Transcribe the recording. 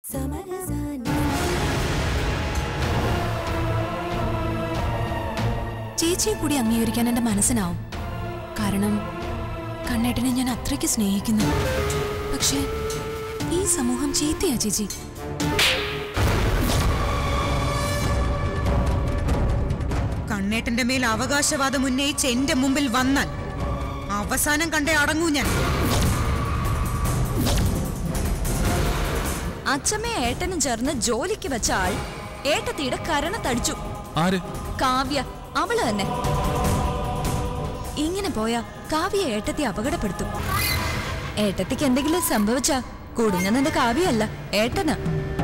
ചേച്ചിയെ കൂടി അംഗീകരിക്കാൻ എന്റെ മനസ്സിനാവും. കാരണം കണ്ണേട്ടനെ ഞാൻ അത്രയ്ക്ക് സ്നേഹിക്കുന്നു. പക്ഷേ ഈ സമൂഹം ചീത്തയാ ചേച്ചി. കണ്ണേട്ടന്റെ മേൽ അവകാശവാദം ഉന്നയിച്ച് എന്റെ മുമ്പിൽ വന്നാൽ അവസാനം കണ്ടേ അടങ്ങൂ ഞാൻ. അച്ഛമ്മയെ ഏട്ടനും ചേർന്ന് ജോലിക്ക് വെച്ച ആൾ ഏട്ടത്തിയുടെ കരണത്തടിച്ചു. കാവ്യ, അവള് തന്നെ. ഇങ്ങനെ പോയാ കാവ്യ ഏട്ടത്തി അപകടപ്പെടുത്തും. ഏട്ടത്തിക്ക് എന്തെങ്കിലും സംഭവിച്ചാ കുടുങ്ങുന്നതിന്റെ കാവ്യല്ല, ഏട്ടന്.